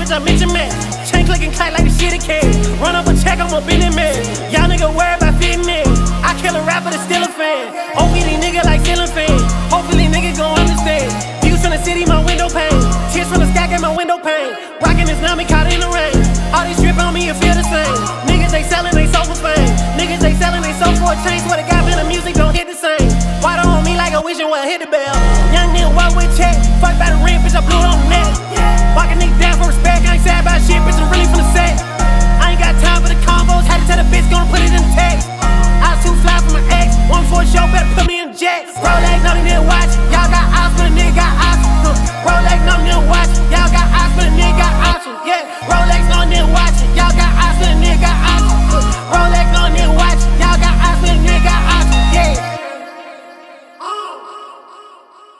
bitch, I'm Mitch man. Chain clicking tight like the shit it can. Run up a check, I'm a Benny man. Y'all nigga worry about fitting in. I kill a rapper that's still a fan. OPPS nigga like ceiling fan. Hopefully niggas gon' understand. Views from the city, my window pane. Tears from the sky, get my window pane. Rockin' this nummy caught in the rain. All these drip on me, you feel the same. Niggas they sellin', they sold for fame. Niggas they sellin', they sold for a chain. Swear to God.